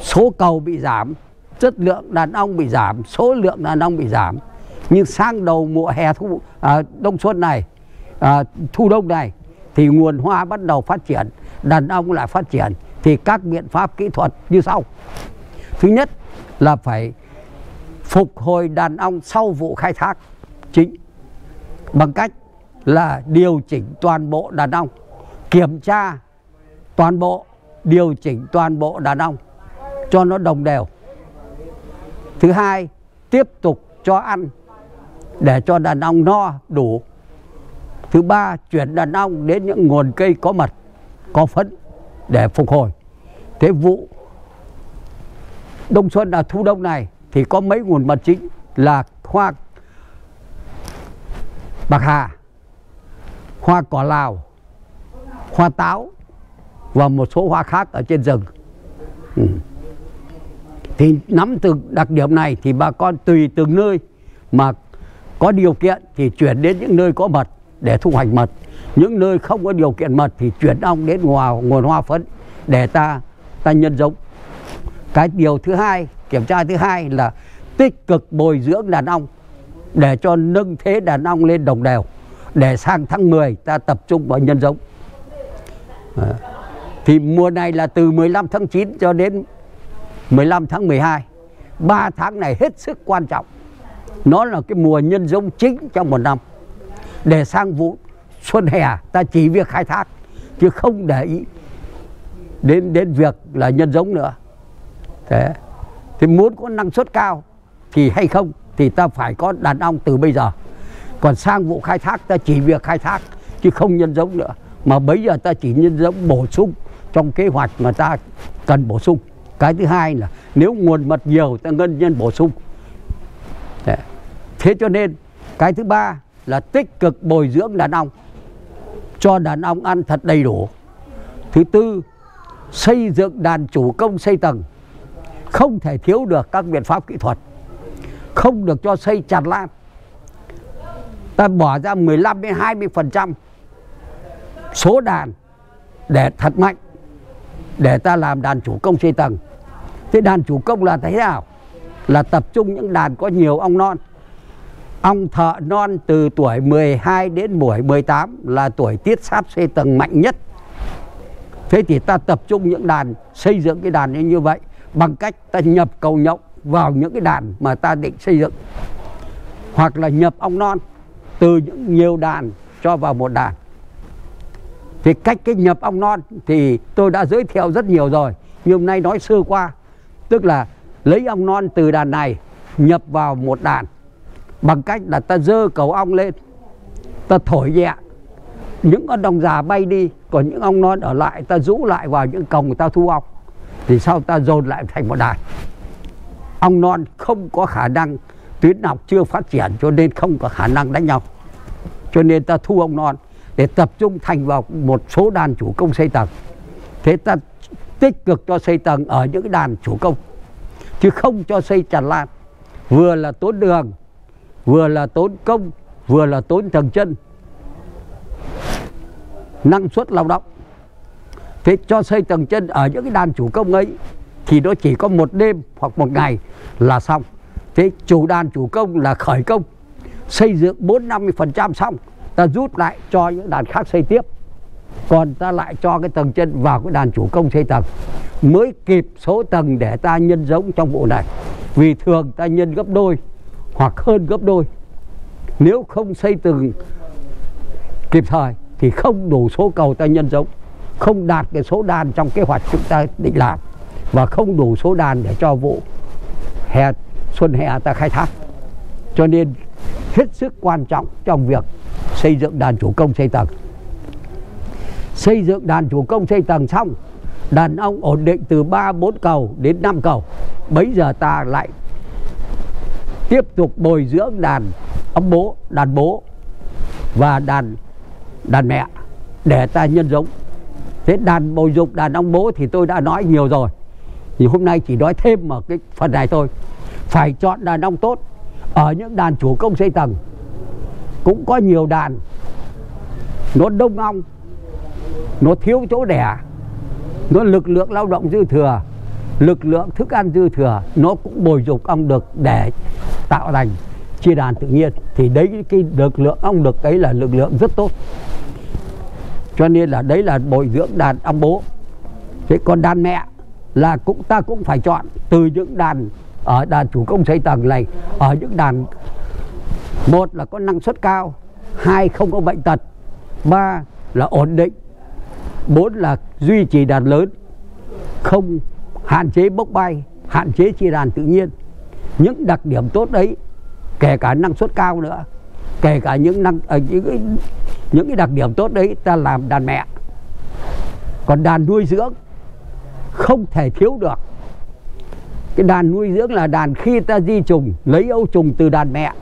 số cầu bị giảm, chất lượng đàn ong bị giảm, số lượng đàn ong bị giảm. Nhưng sang đầu mùa hè đông xuân này, thu đông này thì nguồn hoa bắt đầu phát triển, đàn ong lại phát triển. Thì các biện pháp kỹ thuật như sau. Thứ nhất là phải phục hồi đàn ong sau vụ khai thác chính bằng cách là điều chỉnh toàn bộ đàn ong, kiểm tra toàn bộ, điều chỉnh toàn bộ đàn ong cho nó đồng đều. Thứ hai, tiếp tục cho ăn để cho đàn ong no đủ. Thứ ba, chuyển đàn ong đến những nguồn cây có mật, có phấn để phục hồi. Thế vụ đông xuân là thu đông này thì có mấy nguồn mật chính là hoa bạc hà, hoa cỏ Lào, hoa táo và một số hoa khác ở trên rừng. Thì nắm từ đặc điểm này thì bà con tùy từng nơi mà có điều kiện thì chuyển đến những nơi có mật để thu hoạch mật. Những nơi không có điều kiện mật thì chuyển ong đến nguồn hoa phấn để ta nhân giống. Cái điều thứ hai, kiểm tra thứ hai là tích cực bồi dưỡng đàn ong để cho nâng thế đàn ong lên đồng đều, để sang tháng 10 ta tập trung vào nhân giống. Thì mùa này là từ 15 tháng 9 cho đến 15 tháng 12. 3 tháng này hết sức quan trọng. Nó là cái mùa nhân giống chính trong một năm. Để sang vụ xuân hè ta chỉ việc khai thác chứ không để ý đến việc là nhân giống nữa. Thế thì muốn có năng suất cao thì hay không thì ta phải có đàn ong từ bây giờ. Còn sang vụ khai thác ta chỉ việc khai thác chứ không nhân giống nữa. Mà bây giờ ta chỉ nhân giống bổ sung trong kế hoạch mà ta cần bổ sung. Cái thứ hai là nếu nguồn mật nhiều ta nhân bổ sung. Thế cho nên cái thứ ba là tích cực bồi dưỡng đàn ong, cho đàn ong ăn thật đầy đủ. Thứ tư, xây dựng đàn chủ công xây tầng. Không thể thiếu được các biện pháp kỹ thuật. Không được cho xây tràn lan. Ta bỏ ra 15 đến 20% số đàn để thật mạnh để ta làm đàn chủ công xây tầng. Thế đàn chủ công là thế nào? Là tập trung những đàn có nhiều ong non. Ong thợ non từ tuổi 12 đến tuổi 18 là tuổi tiết sáp xây tầng mạnh nhất. Thế thì ta tập trung những đàn, xây dựng cái đàn như vậy bằng cách ta nhập cầu nhộng vào những cái đàn mà ta định xây dựng. Hoặc là nhập ong non từ những nhiều đàn cho vào một đàn. Thì cách cái nhập ong non thì tôi đã giới thiệu rất nhiều rồi, nhưng hôm nay nói sơ qua. Tức là lấy ong non từ đàn này nhập vào một đàn bằng cách là ta dơ cầu ong lên, ta thổi nhẹ, những con ong già bay đi, còn những ong non ở lại ta rũ lại vào những còng ta thu ong. Thì sau ta dồn lại thành một đàn. Ong non không có khả năng, tuyến nọc chưa phát triển cho nên không có khả năng đánh nhau. Cho nên ta thu ong non để tập trung thành vào một số đàn chủ công xây tầng. Thế ta tích cực cho xây tầng ở những cái đàn chủ công, chứ không cho xây tràn lan. Vừa là tốn đường, vừa là tốn công, vừa là tốn tầng chân, năng suất lao động. Thế cho xây tầng chân ở những cái đàn chủ công ấy thì nó chỉ có một đêm hoặc một ngày là xong. Thế chủ đàn chủ công là khởi công, xây dựng 40-50% xong, ta rút lại cho những đàn khác xây tiếp. Còn ta lại cho cái tầng chân vào cái đàn chủ công xây tầng, mới kịp số tầng để ta nhân giống trong vụ này. Vì thường ta nhân gấp đôi hoặc hơn gấp đôi. Nếu không xây tầng kịp thời thì không đủ số cầu ta nhân giống, không đạt cái số đàn trong kế hoạch chúng ta định làm, và không đủ số đàn để cho vụ xuân hè ta khai thác. Cho nên hết sức quan trọng trong việc xây dựng đàn chủ công xây tầng. Xây dựng đàn chủ công xây tầng xong, đàn ong ổn định từ 3-4 cầu đến 5 cầu. Bấy giờ ta lại tiếp tục bồi dưỡng đàn ong bố, đàn bố và đàn mẹ để ta nhân giống. Thế đàn bồi dục đàn ong bố thì tôi đã nói nhiều rồi, thì hôm nay chỉ nói thêm ở cái phần này thôi. Phải chọn đàn ong tốt. Ở những đàn chủ công xây tầng cũng có nhiều đàn nó đông ong, nó thiếu chỗ đẻ, nó lực lượng lao động dư thừa, lực lượng thức ăn dư thừa nó cũng bồi dục ong đực để tạo thành chia đàn tự nhiên. Thì đấy, cái lực lượng ong đực ấy là lực lượng rất tốt. Cho nên là đấy là bồi dưỡng đàn ong bố. Thế còn đàn mẹ là ta cũng phải chọn từ những đàn ở đàn chủ công xây tầng này, ở những đàn, một là có năng suất cao, hai không có bệnh tật, ba là ổn định, bốn là duy trì đàn lớn, không hạn chế bốc bay, hạn chế chia đàn tự nhiên. Những đặc điểm tốt đấy, kể cả năng suất cao nữa, kể cả những cái đặc điểm tốt đấy ta làm đàn mẹ. Còn đàn nuôi dưỡng không thể thiếu được. Cái đàn nuôi dưỡng là đàn khi ta di trùng, lấy ấu trùng từ đàn mẹ,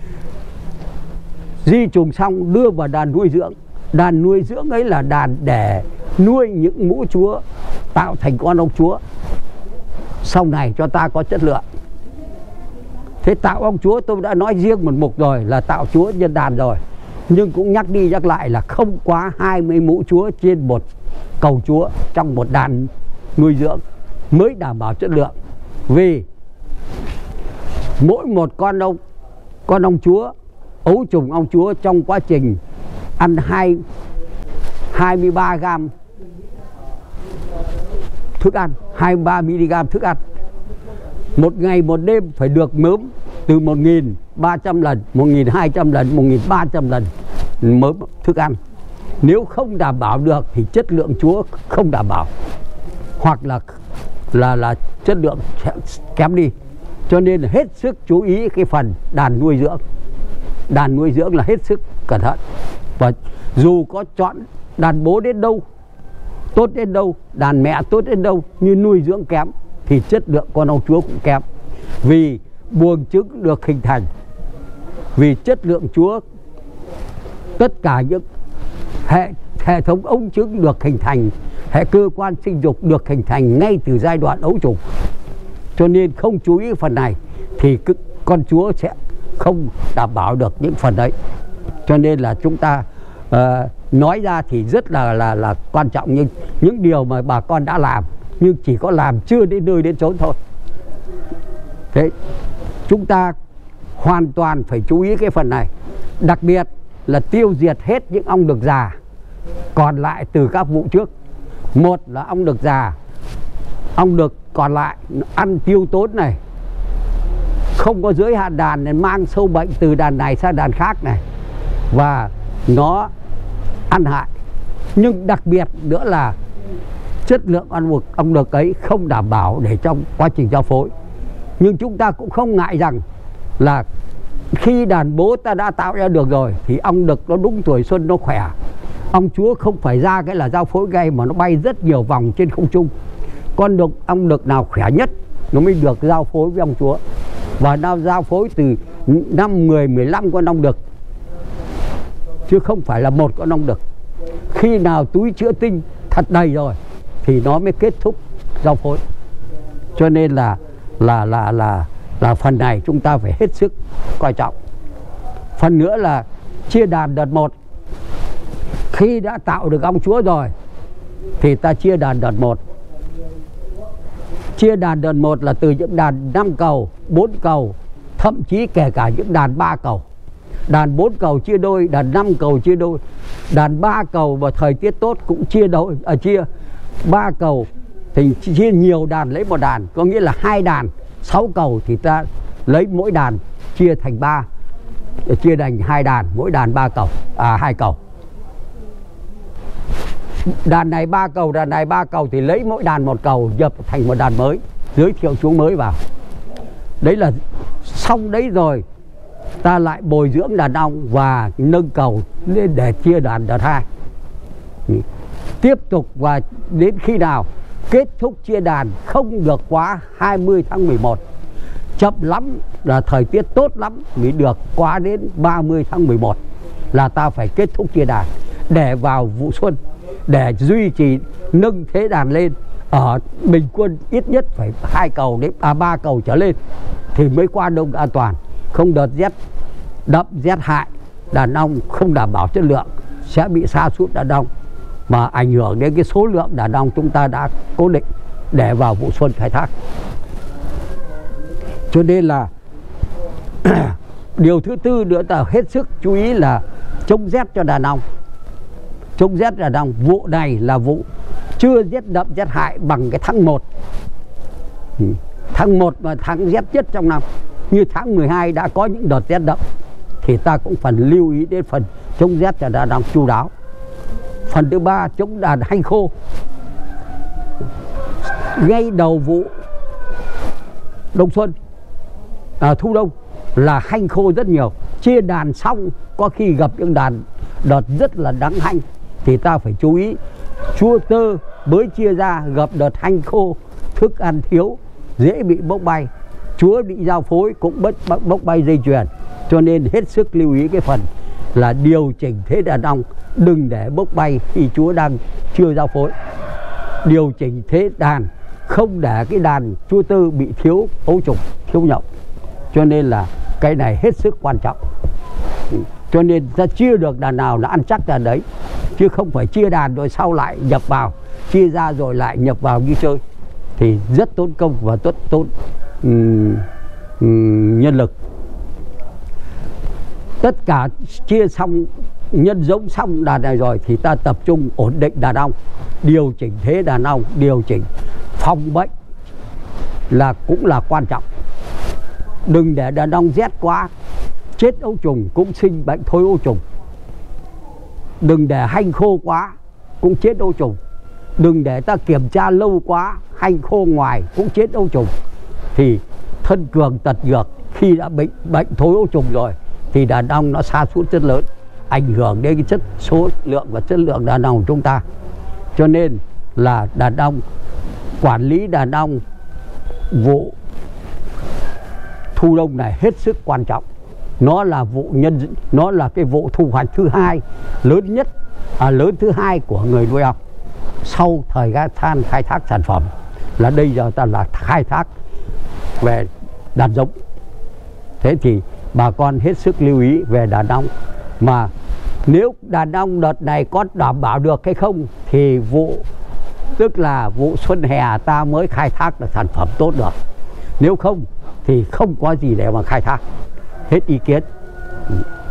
di trùng xong đưa vào đàn nuôi dưỡng. Đàn nuôi dưỡng ấy là đàn để nuôi những mũ chúa, tạo thành con ong chúa sau này cho ta có chất lượng. Thế tạo ong chúa tôi đã nói riêng một mục rồi, là tạo chúa nhân đàn rồi. Nhưng cũng nhắc đi nhắc lại là không quá 20 mũ chúa trên một cầu chúa trong một đàn nuôi dưỡng mới đảm bảo chất lượng. Vì mỗi một con ong chúa, ấu trùng ong chúa trong quá trình ăn 23 gram thức ăn, 23 mg thức ăn, một ngày một đêm phải được mớm từ 1.300 lần, 1.200 lần, 1.300 lần mớm thức ăn. Nếu không đảm bảo được thì chất lượng chúa không đảm bảo, hoặc là chất lượng kém đi. Cho nên là hết sức chú ý cái phần đàn nuôi dưỡng. Đàn nuôi dưỡng là hết sức cẩn thận. Và dù có chọn đàn bố đến đâu, tốt đến đâu, đàn mẹ tốt đến đâu, như nuôi dưỡng kém thì chất lượng con ong chúa cũng kém. Vì buồng trứng được hình thành, vì chất lượng chúa, tất cả những hệ thống ống trứng được hình thành, hệ cơ quan sinh dục được hình thành ngay từ giai đoạn ấu trùng. Cho nên không chú ý phần này thì con chúa sẽ không đảm bảo được những phần đấy. Cho nên là chúng ta nói ra thì rất là quan trọng, nhưng những điều mà bà con đã làm nhưng chỉ có làm chưa đến nơi đến chốn thôi. Thế chúng ta hoàn toàn phải chú ý cái phần này. Đặc biệt là tiêu diệt hết những ong đực già còn lại từ các vụ trước. Một là ong đực già, ong đực còn lại ăn tiêu tốn này, không có giới hạn đàn nên mang sâu bệnh từ đàn này sang đàn khác này, và nó ăn hại. Nhưng đặc biệt nữa là chất lượng ong đực ấy không đảm bảo để trong quá trình giao phối. Nhưng chúng ta cũng không ngại rằng là khi đàn bố ta đã tạo ra được rồi thì ong đực nó đúng tuổi xuân, nó khỏe. Ong chúa không phải ra cái là giao phối ngay, mà nó bay rất nhiều vòng trên không trung. Ong đực nào khỏe nhất nó mới được giao phối với ong chúa. Và nó giao phối từ 5, 10, 15 con ong đực, chứ không phải là một con ong đực. Khi nào túi chữa tinh thật đầy rồi thì nó mới kết thúc giao phối. Cho nên là phần này chúng ta phải hết sức coi trọng. Phần nữa là chia đàn đợt 1. Khi đã tạo được ong chúa rồi thì ta chia đàn đợt 1. Chia đàn đợt 1 là từ những đàn 5 cầu, 4 cầu, thậm chí kể cả những đàn 3 cầu. Đàn 4 cầu chia đôi, đàn 5 cầu chia đôi, đàn 3 cầu vào thời tiết tốt cũng chia đôi, chia 3 cầu thì chia nhiều đàn lấy một đàn, có nghĩa là 2 đàn 6 cầu thì ta lấy mỗi đàn chia thành 3, chia thành 2 đàn, mỗi đàn 3 cầu, 2 cầu. Đàn này 3 cầu, đàn này 3 cầu thì lấy mỗi đàn 1 cầu, nhập thành một đàn mới, giới thiệu chú mới vào. Đấy là xong đấy rồi, ta lại bồi dưỡng đàn ong và nâng cầu lên để chia đàn đợt 2. Tiếp tục và đến khi nào kết thúc chia đàn không được quá 20 tháng 11. Chậm lắm là thời tiết tốt lắm mới được quá đến 30 tháng 11 là ta phải kết thúc chia đàn để vào vụ xuân, để duy trì nâng thế đàn lên ở bình quân ít nhất phải 2 cầu đến 3 cầu trở lên thì mới qua đông an toàn. Không đợt rét đậm rét hại, đàn ong không đảm bảo chất lượng sẽ bị sa sút đàn ong, mà ảnh hưởng đến cái số lượng đàn ong chúng ta đã cố định. để vào vụ xuân khai thác. Cho nên là điều thứ tư nữa là hết sức chú ý là chống rét cho đàn ong. Chống rét đàn ong, vụ này là vụ chưa rét đậm rét hại bằng cái tháng 1. Tháng 1 mà tháng rét nhất trong năm. Như tháng 12 đã có những đợt rét đậm thì ta cũng phần lưu ý đến phần chống rét cho đàn ong chu đáo. Phần thứ ba, chống đàn hanh khô. Ngay đầu vụ đông xuân, thu đông là hanh khô rất nhiều. Chia đàn xong có khi gặp những đàn đợt rất là đáng hanh thì ta phải chú ý. Chua tơ mới chia ra gặp đợt hanh khô, thức ăn thiếu, dễ bị bốc bay. Chúa bị giao phối cũng bốc bay dây chuyền. Cho nên hết sức lưu ý cái phần là điều chỉnh thế đàn ong, đừng để bốc bay khi chúa đang chưa giao phối. Điều chỉnh thế đàn, không để cái đàn chua tơ bị thiếu ấu trùng, thiếu nhộng. Cho nên là cái này hết sức quan trọng. Cho nên ta chia được đàn nào là ăn chắc đàn đấy, chứ không phải chia đàn rồi sau lại nhập vào, chia ra rồi lại nhập vào như chơi thì rất tốn công và tốn nhân lực. Tất cả chia xong, nhân giống xong đàn này rồi thì ta tập trung ổn định đàn ong, điều chỉnh thế đàn ong, điều chỉnh phòng bệnh là cũng là quan trọng. Đừng để đàn ong rét quá, chết ấu trùng cũng sinh bệnh thối ấu trùng. Đừng để hanh khô quá cũng chết ấu trùng. Đừng để ta kiểm tra lâu quá, hanh khô ngoài cũng chết ấu trùng. Thì thân cường tật nhược, khi đã bệnh thối ấu trùng rồi thì đàn ong nó sa sút rất lớn, ảnh hưởng đến cái số lượng và chất lượng đàn ong của chúng ta. Cho nên là đàn ong, quản lý đàn ong vụ thu đông này hết sức quan trọng. Nó là nó là cái vụ thu hoạch thứ hai lớn nhất, lớn thứ hai của người nuôi ong sau thời gian khai thác sản phẩm. Là bây giờ ta là khai thác về đàn giống. Thế thì bà con hết sức lưu ý về đàn ong. Mà nếu đàn ong đợt này có đảm bảo được hay không thì tức là vụ xuân hè ta mới khai thác được sản phẩm tốt được. Nếu không thì không có gì để mà khai thác. Hết ý kiến.